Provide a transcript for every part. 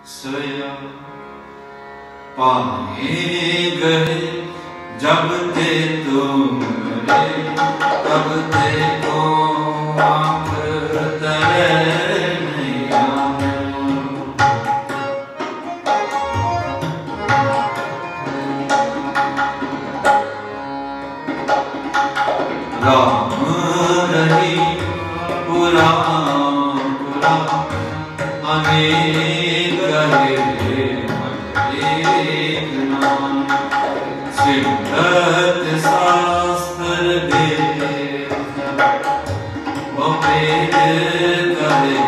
सोया पाए गए जब ते तुम रे तब ते को आँख तरे नहीं आने। राम रही पुरा पुरा अनेक रहे एक नाम सिद्धत शास्त्र दे वो वेद कहे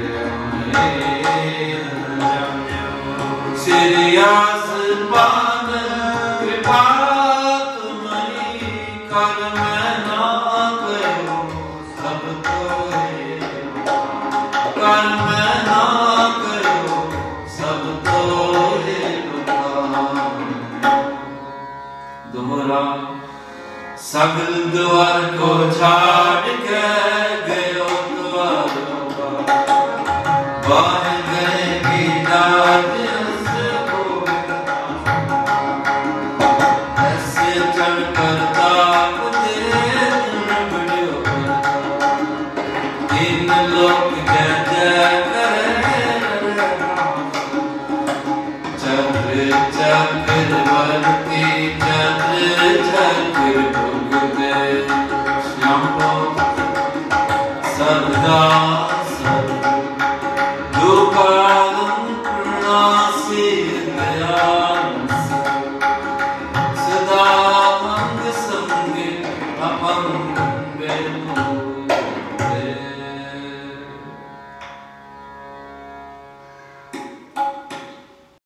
सिरियास पाद कृपा तुम्हारी कर मैं ना करो सब तो कर मैं ना करो सब तो दोहरा सगल द्वार को छाड़ के गयो द्वारों का बाहर गए की दाद उसको ऐसे चढ़ कर ताक दे बड़ो तीन लोग जय जय करे चक्र चक्रवर्ती चक्र चक्र भुग दे श्याम सदा